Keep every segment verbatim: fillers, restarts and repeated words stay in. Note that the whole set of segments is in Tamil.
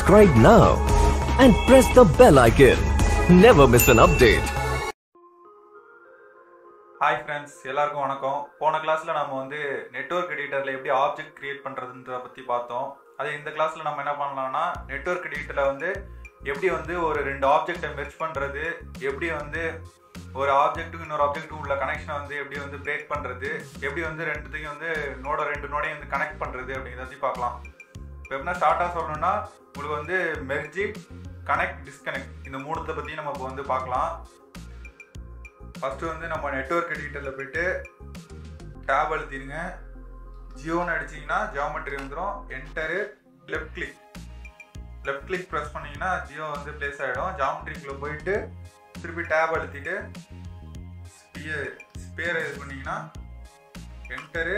Subscribe now and press the bell icon. Never miss an update. Hi friends, எல்லாருக்கும் வணக்கம். போன கிளாஸ்ல நம்ம வந்து நெட்வொர்க் எடிட்டர்ல எப்படி ஆப்ஜெக்ட் கிரியேட் பண்றதுன்றத பத்தி பார்த்தோம். அதே இந்த கிளாஸ்ல நம்ம என்ன பண்ணலாம்னா நெட்வொர்க் எடிட்டர்ல வந்து எப்படி வந்து ஒரு ரெண்டு ஆப்ஜெக்ட்டை மெர்ஜ் பண்றது, எப்படி வந்து ஒரு ஆப்ஜெக்ட்டுக்கு இன்னொரு ஆப்ஜெக்ட்டுக்கு உள்ள கனெக்ஷனை வந்து எப்படி வந்து பிரேக் பண்றது, எப்படி வந்து ரெண்டுத்தையும் வந்து நோட ரெண்டு நோடையும் வந்து கனெக்ட் பண்றது அப்படிங்கிறத பத்தி பார்க்கலாம். இப்போ எப்படின்னா ஸ்டார்ட்டாக சொல்லணும்னா உங்களுக்கு வந்து மெர்ஜி, கனெக்ட், டிஸ்கனெக்ட் இந்த மூணுத்தை பற்றி நம்ம இப்போ வந்து பார்க்கலாம். ஃபஸ்ட்டு வந்து நம்ம நெட்வொர்க் எடிட்டரில் போய்ட்டு டேப் அழுத்திடுங்க. ஜியோன்னு அடிச்சிங்கன்னா ஜியோமெட்ரி வந்துடும். Enter, left click left click press பண்ணிங்கன்னா ஜியோ வந்து ப்ளேஸ் ஆகிடும். ஜியோமெட்ரிக்குள்ளே போயிட்டு திருப்பி டேப் அழுத்திட்டு ஸ்பியர் ஸ்பியரை இது பண்ணிங்கன்னா enter,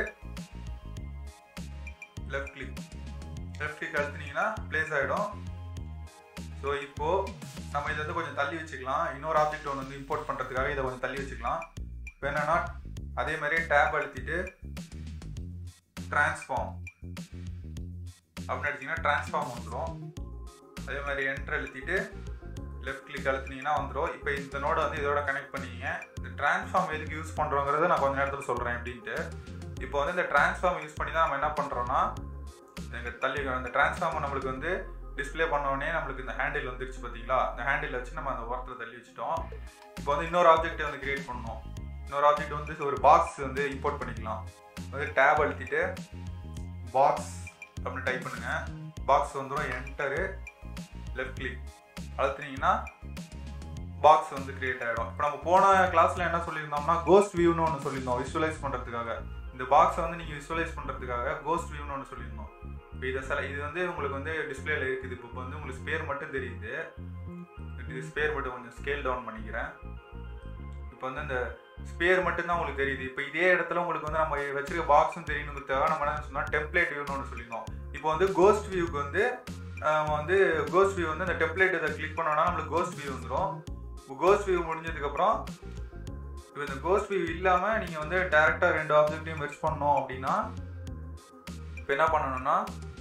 left click left click அழுத்தினீங்கன்னா ப்ளேஸ் ஆகிடும். ஸோ இப்போது நம்ம இதை வந்து கொஞ்சம் தள்ளி வச்சுக்கலாம். இன்னொரு ஆப்ஜெக்ட் ஒன்று வந்து இம்போர்ட் பண்ணுறதுக்காக இதை கொஞ்சம் தள்ளி வச்சுக்கலாம். இப்போ என்னன்னா அதே மாதிரி டேப் அழுத்திட்டு டிரான்ஸ்ஃபார்ம் அப்படின்னு அடிச்சிங்கன்னா டிரான்ஸ்ஃபார்ம் வந்துடும். அதே மாதிரி என்டர் அழுத்திட்டு லெஃப்ட் கிளிக் அழுத்தினீங்கன்னா வந்துடும். இப்போ இந்த நோடை வந்து இதோட கனெக்ட் பண்ணிக்கிங்க. இந்த டிரான்ஸ்ஃபார்ம் எதுக்கு யூஸ் பண்ணுறோங்கிறத நான் கொஞ்சம் நேரத்தில் சொல்கிறேன் எப்படின்ட்டு. இப்போ வந்து இந்த டிரான்ஸ்ஃபார்ம் யூஸ் பண்ணி தான் நம்ம என்ன பண்ணுறோன்னா எங்கள் தள்ளி அந்த டிரான்ஸ்ஃபார்மை நம்மளுக்கு வந்து டிஸ்பிளே பண்ணோடனே நம்மளுக்கு இந்த ஹேண்டில் வந்துருச்சு பார்த்தீங்களா. இந்த ஹேண்டில் வச்சு நம்ம அந்த ஓரத்தில் தள்ளி வச்சுட்டோம். இப்போ வந்து இன்னொரு ஆப்ஜெக்டை வந்து கிரியேட் பண்ணணும். இன்னொரு ஆப்ஜெக்ட் வந்து ஒரு பாக்ஸ் வந்து இம்போர்ட் பண்ணிக்கலாம். வந்து டேப் அழுத்திட்டு பாக்ஸ் அப்படின்னு டைப் பண்ணுங்க. பாக்ஸ் வந்துடும். என்டரு, லெஃப்ட் கிளிக் அழுத்தினீங்கன்னா பாக்ஸ் வந்து கிரியேட் ஆகிடும். இப்போ நம்ம போன கிளாஸில் என்ன சொல்லியிருந்தோம்னா கோஸ்ட் வியூன்னு ஒன்று சொல்லியிருந்தோம் விஷுவலைஸ் பண்ணுறதுக்காக. இந்த பாக்ஸை வந்து நீங்கள் விஷுவலைஸ் பண்ணுறதுக்காக கோஸ்ட் வியூன்னு ஒன்று சொல்லியிருந்தோம். இப்போ இதை சில இது வந்து உங்களுக்கு வந்து டிஸ்பிளேல இருக்குது. இப்போ வந்து உங்களுக்கு ஸ்பேர் மட்டும் தெரியுது. இது ஸ்பேர் மட்டும் கொஞ்சம் ஸ்கேல் டவுன் பண்ணிக்கிறேன். இப்போ வந்து இந்த ஸ்பேர் மட்டும்தான் உங்களுக்கு தெரியுது. இப்போ இதே இடத்துல உங்களுக்கு வந்து நம்ம வச்சிருக்க பாக்ஸும் தெரியணுங்கிறதுக்காக நம்ம என்ன சொன்னால் டெம்ப்ளேட் வியூன்னு ஒன்று சொல்லியிருந்தோம். இப்போ வந்து கோஸ்ட் வியூக்கு வந்து வந்து கோஸ்ட் வியூ வந்து அந்த டெம்ப்ளேட் இதை கிளிக் பண்ணோன்னா நம்மளுக்கு கோஸ்ட் வியூ வந்துடும். இப்போ கோஸ்ட் வியூ முடிஞ்சதுக்கப்புறம் இப்போ இந்த கோஸ்ட் வியூ இல்லாமல் நீங்கள் வந்து டேரெக்டாக ரெண்டு ஆப்ஜெக்டையும் மெர்ஜ் பண்ணணும் அப்படின்னா இப்போ என்ன பண்ணணும்னா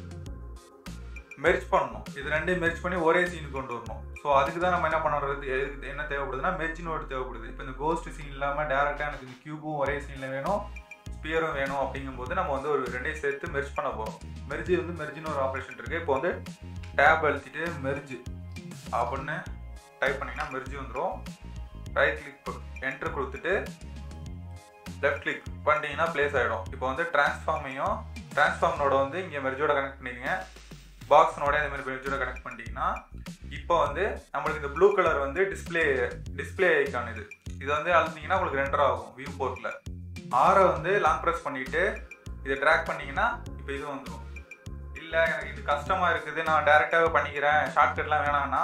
மெர்ஜ் பண்ணணும். இது ரெண்டையும் மெர்ஜ் பண்ணி ஒரே சீனுக்கு கொண்டு வரணும். ஸோ அதுக்கு தான் நம்ம என்ன பண்ணுறது, எதுக்கு என்ன தேவைப்படுதுன்னா மெர்ஜ் நோடு தேவைப்படுது. இப்போ இந்த கோஸ்ட் சீன் இல்லாமல் டேரெக்டாக எனக்கு இந்த கியூபும் ஒரே சீனில் வேணும், ஸ்பியரும் வேணும் அப்படிங்கும்போது நம்ம வந்து ஒரு ரெண்டையும் சேர்த்து மெர்ஜ் பண்ண போகிறோம். மெர்ஜ் வந்து மெர்ஜின்னு ஒரு ஆப்ரேஷன் இருக்குது. இப்போ வந்து டேப் அழுத்திட்டு மெர்ஜ் அப்படின்னு டைப் பண்ணிங்கன்னா மெர்ஜ் வந்துடும். ரைட் கிளிக் என்டர் கொடுத்துட்டு லெஃப்ட் கிளிக் பண்ணிட்டீங்கன்னா ப்ளேஸ் ஆகிடும். இப்போ வந்து டிரான்ஸ்ஃபார்மையும் டிரான்ஸ்ஃபார்ம் நோட வந்து இங்கே மெர்ஜோட கனெக்ட் பண்ணிடுங்க. பாக்ஸ் நோட இந்த மாதிரி மெர்ஜோட கனெக்ட் பண்ணிட்டீங்கன்னா இப்போ வந்து நம்மளுக்கு இந்த ப்ளூ கலர் வந்து டிஸ்பிளே டிஸ்பிளே ஐக்கான் இது இது வந்து அழுத்திங்கன்னா உங்களுக்கு ரெண்டர் ஆகும் வியூ போர்ட்டில். ஆரை வந்து லாங் ப்ரெஸ் பண்ணிவிட்டு இதை ட்ராக் பண்ணிங்கன்னா இப்போ இது வந்துடும். இல்லை எனக்கு இது கஷ்டமாக இருக்குது, நான் டேரெக்டாகவே பண்ணிக்கிறேன், ஷார்ட்கட்லாம் வேணாம்னா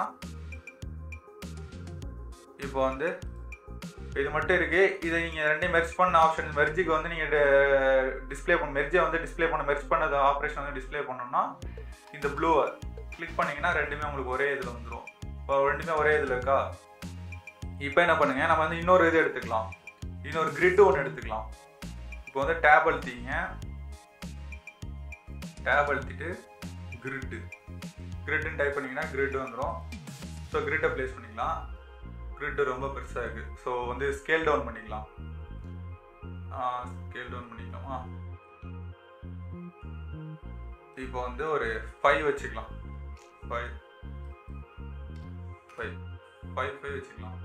இப்போ வந்து இது மட்டும் இருக்குது. இதை நீங்கள் ரெண்டையும் மெர்ஜ் பண்ண ஆப்ஷன் மெர்ஜுக்கு வந்து நீங்கள் டிஸ்பிளே பண்ண மெர்ஜை வந்து டிஸ்பிளே பண்ண மெர்ஜ் பண்ணது ஆப்ரேஷன் வந்து டிஸ்பிளே பண்ணோம்னா இந்த ப்ளூவை கிளிக் பண்ணிங்கன்னா ரெண்டுமே உங்களுக்கு ஒரே இதில் வந்துடும். இப்போ ரெண்டுமே ஒரே இதில் இருக்கா. இப்போ என்ன பண்ணுங்கள், நம்ம வந்து இன்னொரு இது எடுத்துக்கலாம். இன்னொரு கிரிட்டு ஒன்று எடுத்துக்கலாம். இப்போ வந்து டேப் அழுத்திங்க. டேப் அழுத்திட்டு கிரிட்டு கிரிட்டுன்னு டைப் பண்ணிங்கன்னா கிரிட்டு வந்துடும். ஸோ கிரிட்டை ப்ளேஸ் பண்ணிக்கலாம். கிரிட்டு ரொம்ப பெருசாக இருக்குது. ஸோ வந்து ஸ்கேல் டவுன் பண்ணிக்கலாம். ஸ்கேல் டவுன் பண்ணிக்கலாமா. இப்போ வந்து ஒரு ஃபைவ் வச்சுக்கலாம். ஃபைவ் ஃபைவ் ஃபைவ் ஃபைவ் வச்சுக்கலாம்.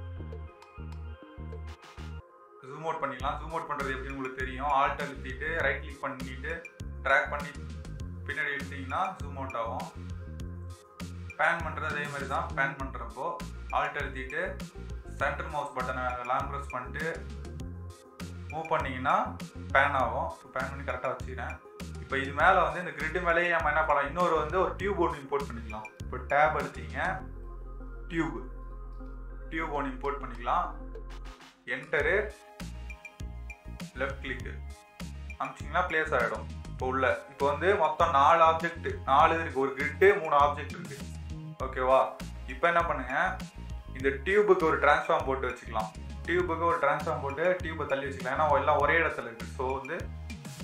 ஜூம் அவுட் பண்ணிக்கலாம். ஜூம் அவுட் பண்ணுறது எப்படின்னு உங்களுக்கு தெரியும். ஆல்ட் அழுத்திட்டு ரைட் கிளிக் பண்ணிட்டு ட்ராக் பண்ணி பின்னாடி எடுத்தீங்கன்னா ஜூம் அவுட் ஆகும். பேன் பண்ணுறது அதே மாதிரி தான். பேன் பண்ணுறப்போ ஆல்ட் அழுத்திட்டு சென்டர் மவுஸ் பட்டனை லாங் ப்ரெஸ் பண்ணிட்டு மூவ் பண்ணிங்கன்னா பேன் ஆகும். ஸோ பேன் பண்ணி கரெக்டாக வச்சுக்கிறேன். இப்போ இது மேலே வந்து இந்த கிரிட்டு மேலேயே நம்ம என்ன பண்ணலாம், இன்னொரு வந்து ஒரு டியூப் ஒன்று இம்போர்ட் பண்ணிக்கலாம். இப்போ டேப் எடுத்தீங்க, டியூப் டியூப் ஒன்று இம்போர்ட் பண்ணிக்கலாம். என்டரு, லெஃப்ட் கிளிக்கு அமிச்சிங்கன்னா ப்ளேஸ் ஆகிடும். இப்போ உள்ள இப்போ வந்து மொத்தம் நாலு ஆப்ஜெக்ட் நாலு இருக்குது. ஒரு கிரிட்டு மூணு ஆப்ஜெக்ட் இருக்குது. ஓகேவா. இப்போ என்ன பண்ணுங்கள், இந்த டியூபுக்கு ஒரு டிரான்ஸ்ஃபார்ம் போட்டு வச்சுக்கலாம். டியூபுக்கு ஒரு டிரான்ஸ்ஃபார்ம் போட்டு டியூபை தள்ளி வச்சுக்கலாம். ஏன்னா எல்லாம் ஒரே இடத்துல இருக்குது. ஸோ வந்து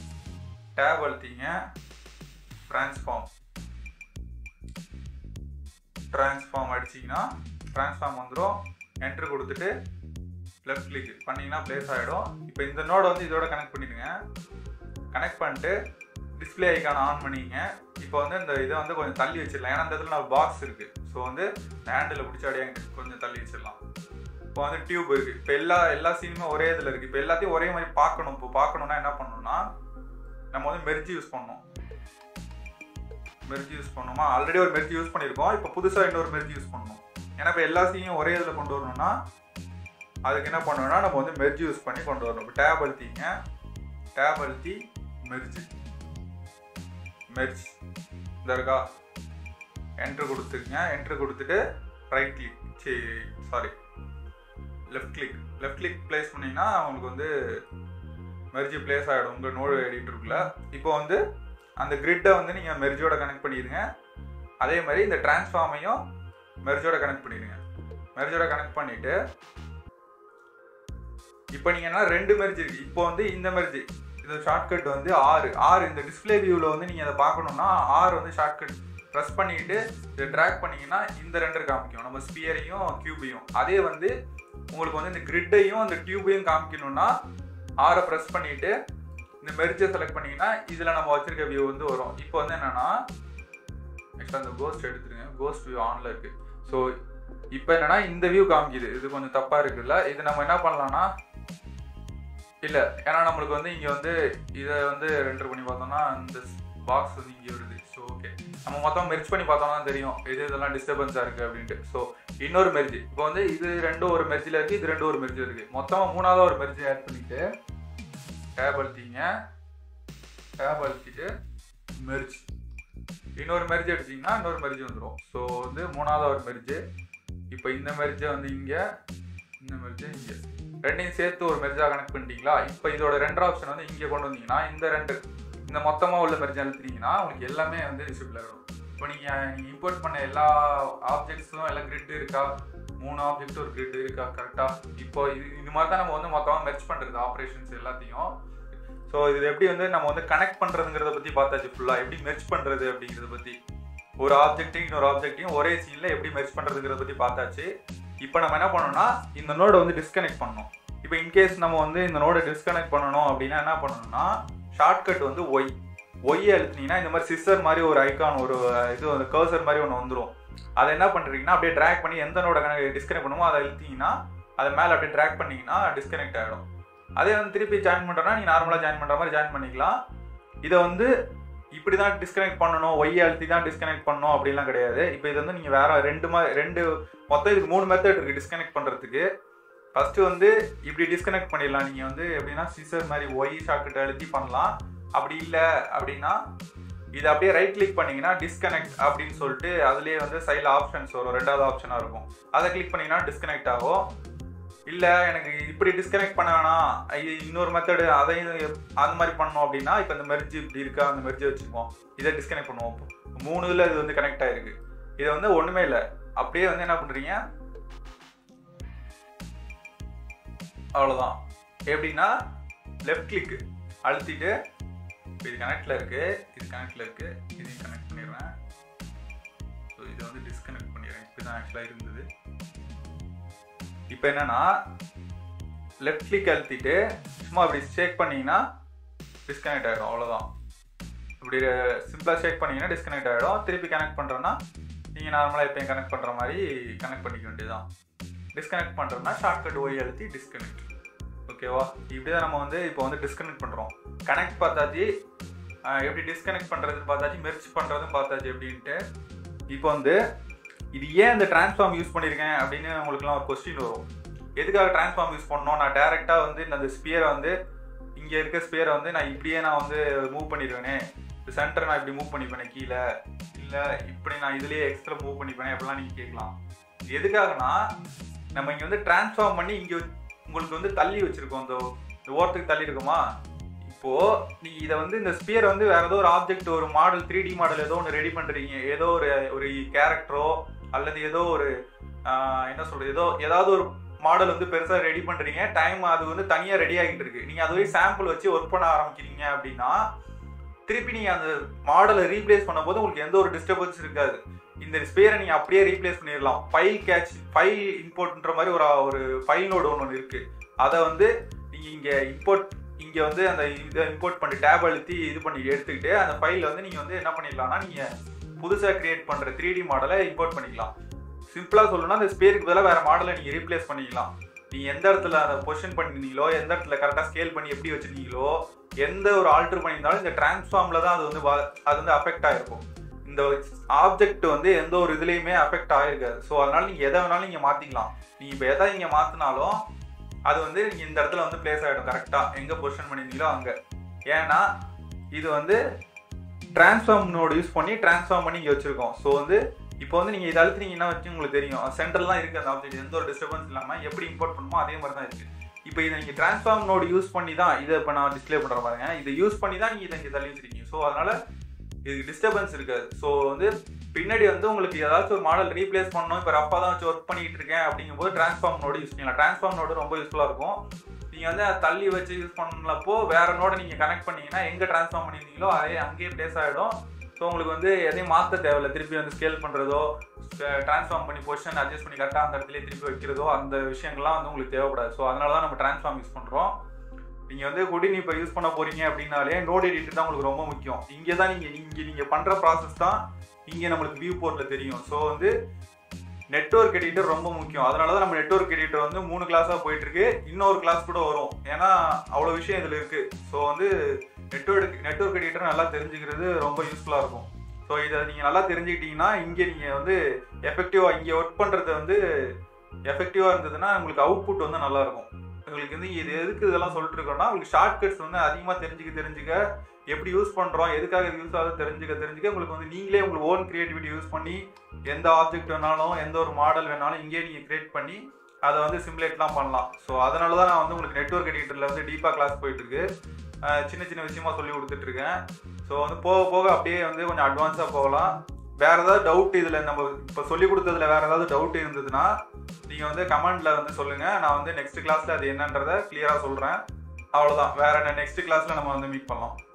டேப் அழுத்திங்க, டிரான்ஸ்ஃபார்ம் ட்ரான்ஸ்ஃபார்ம் அடிச்சிங்கன்னா ட்ரான்ஸ்ஃபார்ம் வந்துடும். என்ட்ரு கொடுத்துட்டு லெஃப்ட் கிளிக் பண்ணிங்கன்னா ப்ளேஸ் ஆகிடும். இப்போ இந்த நோடை வந்து இதோட கனெக்ட் பண்ணிடுங்க. கனெக்ட் பண்ணிட்டு டிஸ்பிளே ஐக்கான ஆன் பண்ணிங்க. இப்போ வந்து இந்த இதை வந்து கொஞ்சம் தள்ளி வச்சிடலாம், ஏன்னா இந்த இடத்துல நான் பாக்ஸ் இருக்குது. ஸோ வந்து ஹேண்டில் பிடிச்ச அப்படியே கொஞ்சம் தள்ளி வச்சிடலாம். இப்போ வந்து டியூப் இருக்குது. இப்போ எல்லா எல்லா சீனுமே ஒரே இதில் இருக்குது. இப்போ எல்லாத்தையும் ஒரே மாதிரி பார்க்கணும். இப்போ பார்க்கணுன்னா என்ன பண்ணணும்னா நம்ம வந்து மெர்ஜ் யூஸ் பண்ணணும். மெர்ஜ் யூஸ் பண்ணணுமா, ஆல்ரெடி ஒரு மெர்ஜ் யூஸ் பண்ணியிருக்கோம். இப்போ புதுசாக இன்னொரு மெர்ஜ் யூஸ் பண்ணணும். ஏன்னா இப்போ எல்லா சீனையும் ஒரே இதில் கொண்டு வரணும்னா அதுக்கு என்ன பண்ணணும்னா நம்ம வந்து மெர்ஜ் யூஸ் பண்ணி கொண்டு வரணும். இப்போ டேப் அழுத்திங்க, டேப் அழுத்தி மெர்ஜ் மெர்ஜ் இந்த இருக்கா, என்ட்ரு கொடுத்துருங்க. என்ட்ரு கொடுத்துட்டு ரைட் கிளிக் சரி sorry left click left click place பண்ணிங்கன்னா உங்களுக்கு வந்து மெர்ஜ் ப்ளேஸ் ஆகிடும் உங்கள் நோடு எடிட்டருக்குள்ள. இப்போ வந்து அந்த கிரிட்டை வந்து நீங்கள் மெர்ஜோட கனெக்ட் பண்ணிடுங்க. அதே மாதிரி இந்த ட்ரான்ஸ்ஃபார்மையும் மெர்ஜோட கனெக்ட் பண்ணிடுங்க. மெர்ஜோட கனெக்ட் பண்ணிவிட்டு இப்போ நீங்கள் என்ன ரெண்டு மெர்ஜ் இருக்குது. இப்போ வந்து இந்த மெர்ஜ் இது ஷார்ட்கட் வந்து ஆறு ஆறு இந்த டிஸ்பிளே வியூவில் வந்து நீங்கள் அதை பார்க்கணுன்னா ஆறு வந்து ஷார்ட்கட் ப்ரெஸ் பண்ணிக்கிட்டு இதை ட்ராக் பண்ணிங்கன்னா இந்த ரெண்டர் காமிக்கும், நம்ம ஸ்பியரையும் கியூபையும். அதே வந்து உங்களுக்கு வந்து இந்த கிரிட்டையும் அந்த டியூபையும் காமிக்கணும்னா ஆரை ப்ரெஸ் பண்ணிவிட்டு இந்த மெர்ஜை செலக்ட் பண்ணிங்கன்னா இதில் நம்ம வச்சுருக்க வியூ வந்து வரும். இப்போ வந்து என்னென்னா நெக்ஸ்ட் அந்த கோஸ்ட் எடுத்துருங்க. கோஸ்ட் வியூ ஆனில் இருக்குது. ஸோ இப்போ என்னென்னா இந்த வியூ காமிக்குது. இது கொஞ்சம் தப்பாக இருக்குல்ல. இது நம்ம என்ன பண்ணலான்னா இல்லை, ஏன்னா நம்மளுக்கு வந்து இங்கே வந்து இதை வந்து ரெண்டர் பண்ணி பார்த்தோம்னா இந்த பாக்ஸ் வந்து இங்கே வருது. ஸோ ஓகே, நம்ம மொத்தம் மெர்ஜ் பண்ணி பார்த்தோம்னா தெரியும் எது இதெல்லாம் டிஸ்டர்பன்ஸாக இருக்குது அப்படின்ட்டு. ஸோ இன்னொரு மெர்ஜ் இப்போ வந்து இது ரெண்டும் ஒரு மெர்ஜில் இருக்குது, இது ரெண்டும் ஒரு மெர்ஜில் இருக்குது. மொத்தமாக மூணாவது ஒரு மெர்ஜ் ஆட் பண்ணிவிட்டு டேப் அழுத்திங்க. டேப் அழுத்திட்டு மெர்ஜ் இன்னொரு மெர்ஜ் எடுத்திங்கன்னா இன்னொரு மெர்ஜ் வந்துடும். ஸோ வந்து மூணாவது ஒரு மெர்ஜ். இப்போ இந்த மெர்ஜை வந்து இங்கே, இந்த மெர்ஜை இங்கே, ரெண்டையும் சேர்த்து ஒரு மெர்ஜாக கனெக்ட் பண்ணிட்டீங்களா. இப்போ இதோட ரெண்டு ஆப்ஷன் வந்து இங்கே கொண்டு வந்தீங்கன்னா இந்த ரெண்டு இந்த மொத்தமாக உள்ள மெர்ஜ் அழுத்தினீங்கன்னா உங்களுக்கு எல்லாமே வந்து விசிபிள் ஆகிடும். இப்போ நீங்கள் நீங்கள் இம்போர்ட் பண்ண எல்லா ஆப்ஜெக்ட்ஸும் எல்லாம் கிரிட் இருக்கா, மூணு ஆப்ஜெக்ட் ஒரு கிரிட் இருக்கா கரெக்டாக. இப்போ இது இது மாதிரி தான் நம்ம வந்து மொத்தமாக மெர்ஜ் பண்ணுறது ஆப்ரேஷன்ஸ் எல்லாத்தையும். ஸோ இது எப்படி வந்து நம்ம வந்து கனெக்ட் பண்ணுறதுங்கிறத பற்றி பார்த்தாச்சு. ஃபுல்லாக எப்படி மெர்ஜ் பண்ணுறது அப்படிங்கிறத பற்றி, ஒரு ஆப்ஜெக்ட்டையும் இன்னொரு ஆப்ஜெக்ட்டையும் ஒரே சீனில் எப்படி மெர்ஜ் பண்ணுறதுங்கிறத பற்றி பார்த்தாச்சு. இப்போ நம்ம என்ன பண்ணணும்னா இந்த நோடை வந்து டிஸ்கனெக்ட் பண்ணணும். இப்போ இன்கேஸ் நம்ம வந்து இந்த நோடை டிஸ்கனெக்ட் பண்ணணும் அப்படின்னா என்ன பண்ணணும்னா ஷார்ட்கட் வந்து ஒய் ஒய் அழுத்தினீங்கன்னா இந்த மாதிரி சிஸ்டர் மாதிரி ஒரு ஐக்கான், ஒரு இது வந்து கர்சர் மாதிரி ஒன்று வந்துடும். அதை என்ன பண்ணுறீங்கன்னா அப்படியே ட்ராக் பண்ணி எந்த நோட கனெக்ட் டிஸ்கனெக்ட் பண்ணுமோ அதை அழுத்திங்கன்னா அதை மேலே அப்படியே ட்ராக் பண்ணிங்கன்னா டிஸ்கனெக்ட் ஆகிடும். அதே வந்து திருப்பி ஜாயின் பண்ணுறோன்னா நீங்கள் நார்மலாக ஜாயின் பண்ணுற மாதிரி ஜாயின் பண்ணிக்கலாம். இதை வந்து இப்படி தான் டிஸ்கனெக்ட் பண்ணணும், ஒய் அழுத்தி தான் டிஸ்கனெக்ட் பண்ணணும் அப்படின்லாம் கிடையாது. இப்போ இது வந்து நீங்கள் வேறு ரெண்டு மாதிரி ரெண்டு மொத்தம் இதுக்கு மூணு மெத்தட் இருக்குது டிஸ்கனெக்ட் பண்ணுறதுக்கு. ஃபஸ்ட்டு வந்து இப்படி டிஸ்கனெக்ட் பண்ணிடலாம். நீங்கள் வந்து எப்படின்னா சிசர் மாதிரி ஒய் ஷார்ட்கட் அழுத்தி பண்ணலாம். அப்படி இல்லை அப்படின்னா இது அப்படியே ரைட் கிளிக் பண்ணிங்கன்னா டிஸ்கனெக்ட் அப்படின்னு சொல்லிட்டு அதுலேயே வந்து சைடில் ஆப்ஷன்ஸ் வரும், ரெண்டாவது ஆப்ஷனாக இருக்கும். அதை கிளிக் பண்ணிங்கன்னா டிஸ்கனெக்ட் ஆகும். இல்லை எனக்கு இப்படி டிஸ்கனெக்ட் பண்ண வேணாம், இது இன்னொரு மெத்தடு அதையும் அந்த மாதிரி பண்ணோம் அப்படின்னா இப்போ இந்த மெர்ஜ் இப்படி இருக்கா, அந்த மெர்ஜை வச்சுக்குவோம், இதை டிஸ்கனெக்ட் பண்ணுவோம். மூணு இதில் இது வந்து கனெக்ட் ஆகிருக்கு. இது வந்து ஒன்றுமே இல்லை, அப்படியே வந்து என்ன பண்ணுறீங்க அவ்வளோதான். எப்படின்னா லெஃப்ட் கிளிக்கு அழுத்திட்டு இப்போ இது கனெக்டில் இருக்குது, இது கனெக்டில் இருக்குது, இதையும் கனெக்ட் பண்ணிடுறேன். ஸோ இதை வந்து டிஸ்கனெக்ட் பண்ணிடுறேன். இப்படி தான் ஆக்சுவலாக இருந்தது. இப்போ என்னன்னா லெஃப்ட் கிளிக் அழுத்திட்டு சும்மா அப்படி ஷேக் பண்ணிங்கன்னா டிஸ்கனெக்ட் ஆகிடும். அவ்வளோதான். இப்படி சிம்பிளாக ஷேக் பண்ணிங்கன்னா டிஸ்கனெக்ட் ஆகிடும். திருப்பி கனெக்ட் பண்ணுறோன்னா நீங்கள் நார்மலாக எப்பயும் கனெக்ட் பண்ணுற மாதிரி கனெக்ட் பண்ணிக்க வேண்டியதுதான். டிஸ்கனெக்ட் பண்ணுறோன்னா ஷார்ட்கட் ஒய் அழுத்தி டிஸ்கனெக்ட். ஓகேவா? இப்படி தான் நம்ம வந்து இப்போ வந்து டிஸ்கனெக்ட் பண்ணுறோம். கனெக்ட் பார்த்தாச்சு, எப்படி டிஸ்கனெக்ட் பண்ணுறதுன்னு பார்த்தாச்சு, மெர்ஜ் பண்ணுறதும் பார்த்தாச்சு எப்படின்ட்டு. இப்போ வந்து இது ஏன் இந்த ட்ரான்ஸ்ஃபார்ம் யூஸ் பண்ணியிருக்கேன் அப்படின்னு உங்களுக்குலாம் ஒரு கொஸ்டின் வரும். எதுக்காக ட்ரான்ஸ்ஃபார்ம் யூஸ் பண்ணணும்? நான் டேரெக்டாக வந்து அந்த ஸ்பியரை வந்து இங்கே இருக்க ஸ்பியரை வந்து நான் இப்படியே நான் வந்து மூவ் பண்ணிடுவேனே, சென்டரை நான் இப்படி மூவ் பண்ணிப்பேனே கீழே, இல்லை இப்படி நான் இதுலேயே எக்ஸ்ட்ரா மூவ் பண்ணிப்பேனே அப்படிலாம் நீங்கள் கேட்கலாம். எதுக்காகனா நம்ம இங்கே வந்து ட்ரான்ஸ்ஃபார்ம் பண்ணி இங்கே உங்களுக்கு வந்து தள்ளி வச்சுருக்கோம், இந்த ஓரத்துக்கு தள்ளி இருக்குமா. இப்போது நீங்கள் இதை வந்து இந்த ஸ்பியர் வந்து வேறு ஏதோ ஒரு ஆப்ஜெக்ட், ஒரு மாடல், த்ரீ டி மாடல் ஏதோ ஒன்று ரெடி பண்ணுறீங்க, ஏதோ ஒரு ஒரு கேரக்டரோ அல்லது ஏதோ ஒரு என்ன சொல்கிறது, ஏதோ ஏதாவது ஒரு மாடல் வந்து பெருசாக ரெடி பண்ணுறீங்க, டைம் அது வந்து தனியாக ரெடி ஆகிட்டு இருக்கு. நீங்கள் அதுவே சாம்பிள் வச்சு ஒர்க் பண்ண ஆரம்பிக்கிறீங்க அப்படின்னா திருப்பி நீங்கள் அந்த மாடலை ரீப்ளேஸ் பண்ணும்போது உங்களுக்கு எந்த ஒரு டிஸ்டர்பன்ஸ் இருக்காது. இந்த ஸ்பேரை நீங்கள் அப்படியே ரீப்ளேஸ் பண்ணிடலாம். ஃபைல் கேட்ச் ஃபைல் இம்போர்ட்ன்ற மாதிரி ஒரு ஒரு ஃபைல் நோடு ஒன்று இருக்குது. அதை வந்து நீங்கள் இங்கே இம்போர்ட் இங்கே வந்து அந்த இதை இம்போர்ட் பண்ணி டேப் அழுத்தி இது பண்ணி எடுத்துக்கிட்டு அந்த ஃபைலில் வந்து நீங்கள் வந்து என்ன பண்ணிடலாம்னா நீங்கள் புதுசாக கிரியேட் பண்ணுற த்ரீ டி மாடலை இம்போர்ட் பண்ணிக்கலாம். சிம்பிளாக சொல்லணும்னா அந்த ஸ்பேருக்கு பதிலாக வேறு மாடலை நீங்கள் ரீப்ளேஸ் பண்ணிக்கலாம். நீங்கள் எந்த இடத்துல அதை பொசிஷன் பண்ணிருந்தீங்களோ, எந்த இடத்துல கரெக்டாக ஸ்கேல் பண்ணி எப்படி வச்சுருந்தீங்களோ, எந்த ஒரு ஆல்டர் பண்ணியிருந்தாலும் இந்த டிரான்ஸ்ஃபார்மில் தான் அது வந்து அது வந்து அஃபெக்ட் ஆகிருக்கும். இந்த ஆப்ஜெக்ட் வந்து எந்த ஒரு இதுலேயுமே அஃபெக்ட் ஆகிருக்காது. ஸோ அதனால் நீங்கள் எதை வேணாலும் நீங்கள் மாற்றிக்கலாம். நீங்கள் இப்போ எதை நீங்கள் மாற்றினாலும் அது வந்து நீங்கள் இந்த இடத்துல வந்து பிளேஸ் ஆகிடும் கரெக்டாக எங்கே பொசிஷன் பண்ணியிருந்தீங்களோ அங்கே. ஏன்னா இது வந்து டிரான்ஸ்ஃபார்ம் நோடு யூஸ் பண்ணி டிரான்ஸ்ஃபார்ம் பண்ணி இங்கே வச்சுருக்கோம். ஸோ வந்து இப்போ வந்து நீங்கள் இதை அழுத்தினீங்கன்னா வச்சு உங்களுக்கு தெரியும் சென்டர் தான் இருக்குது அந்த ஆப்ஜெக்ட், எந்த ஒரு டிஸ்டர்பன்ஸ் இல்லாமல் எப்படி இம்போர்ட் பண்ணுமோ அதே மாதிரி தான் இருக்குது. இப்போ இதை நீங்கள் டிரான்ஸ்ஃபார்ம் நோடு யூஸ் பண்ணி தான் இதை இப்போ நான் டிஸ்பிளே பண்ணுற பாருங்க, இதை யூஸ் பண்ணி தான் நீங்கள் இதை இங்கே தள்ளி வச்சுருக்கீங்க. ஸோ அதனால் இதுக்கு டிஸ்டர்பன்ஸ் இருக்காது. ஸோ வந்து பின்னாடி வந்து உங்களுக்கு ஏதாச்சும் ஒரு மாடல் ரீப்ளேஸ் பண்ணணும், இப்போ ரஃபாக தான் வச்சு ஒர்க் பண்ணிட்டு இருக்கேன் அப்படிங்கும்போது டிரான்ஸ்ஃபார்ம் நோடு யூஸ் பண்ணலாம். டிரான்ஸ்ஃபார்ம் நோடு ரொம்ப யூஸ்ஃபுல்லாக இருக்கும். நீங்கள் வந்து தள்ளி வச்சு யூஸ் பண்ணலப்போ வேற நோட நீங்கள் கனெக்ட் பண்ணீங்கன்னா எங்கே டிரான்ஸ்ஃபார்ம் பண்ணியிருந்தீங்களோ அதே அங்கேயே பிளேஸ் ஆகிடும். ஸோ உங்களுக்கு வந்து எதையும் மாற்ற தேவையில்லை. திருப்பி வந்து ஸ்கேல் பண்ணுறதோ, டிரான்ஸ்ஃபார்ம் பண்ணி பொசிஷன் அட்ஜஸ்ட் பண்ணி கரெக்டாக அந்த இடத்துல திருப்பி வைக்கிறதோ அந்த விஷயங்கள்லாம் வந்து உங்களுக்கு தேவைப்படாது. ஸோ அதனால தான் நம்ம டிரான்ஸ்ஃபார்ம் யூஸ் பண்ணுறோம். நீங்கள் வந்து குடினி இப்போ யூஸ் பண்ண போகிறீங்க அப்படின்னாலே நோட் எடிட்டர் தான் உங்களுக்கு ரொம்ப முக்கியம். இங்கே தான் நீங்கள் இங்கே நீங்கள் பண்ணுற ப்ராசஸ் தான் இங்கே நம்மளுக்கு வியூ போர்ட்டில் தெரியும். ஸோ வந்து நெட்வொர்க் எடிட்டர் ரொம்ப முக்கியம். அதனால தான் நம்ம நெட்வொர்க் எடிட்டர் வந்து மூணு கிளாஸாக போயிட்டுருக்கு. இன்னொரு கிளாஸ் கூட வரும், ஏன்னா அவ்வளோ விஷயம் இதில் இருக்குது. ஸோ வந்து நெட்வொர்க் நெட்வொர்க் எடிட்டர் நல்லா தெரிஞ்சுக்கிறது ரொம்ப யூஸ்ஃபுல்லாக இருக்கும். ஸோ இதை நீங்கள் நல்லா தெரிஞ்சுக்கிட்டீங்கன்னா இங்கே நீங்கள் வந்து எஃபெக்டிவாக இங்கே ஒர்க் பண்ணுறது வந்து எஃபெக்டிவாக இருந்ததுன்னா உங்களுக்கு அவுட்புட் வந்து நல்லாயிருக்கும். உங்களுக்கு வந்து இது எதுக்கு இதெல்லாம் சொல்லிட்டு இருக்கோம்னா உங்களுக்கு ஷார்ட்கட்ஸ் வந்து அதிகமாக தெரிஞ்சுக்க தெரிஞ்சுக்க எப்படி யூஸ் பண்ணுறோம், எதுக்காக இது யூஸ் ஆகுது தெரிஞ்சுக்க தெரிஞ்சுக்க உங்களுக்கு வந்து நீங்களே உங்களுக்கு ஓன் கிரியேட்டிவிட்டி யூஸ் பண்ணி எந்த ஆப்ஜெக்ட் வேணாலும் எந்த ஒரு மாடல் வேணாலும் இங்கேயே நீங்கள் கிரியேட் பண்ணி அதை வந்து சிமுலேட்லாம் பண்ணலாம். ஸோ அதனால தான் நான் வந்து உங்களுக்கு நெட்வொர்க் எடிட்டரில் வந்து டீப்பாக கிளாஸ் போயிட்டுருக்கு, சின்ன சின்ன விஷயமா சொல்லி கொடுத்துட்ருக்கேன். ஸோ வந்து போக போக அப்படியே வந்து கொஞ்சம் அட்வான்ஸாக போகலாம். வேறு ஏதாவது டவுட் இதில் நம்ம இப்போ சொல்லி கொடுத்ததில் வேறு ஏதாவது டவுட் இருந்ததுன்னா நீங்கள் வந்து கமெண்டில் வந்து சொல்லுங்கள். நான் வந்து நெக்ஸ்ட் கிளாஸில் அது என்னன்றதை கிளியராக சொல்கிறேன். அவ்வளோதான். வேறு என்ன நெக்ஸ்ட் கிளாஸில் நம்ம வந்து மீட் பண்ணலாம்.